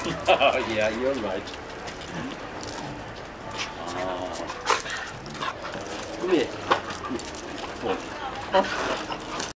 Oh, yeah, you're right. Oh. Come here. Come on.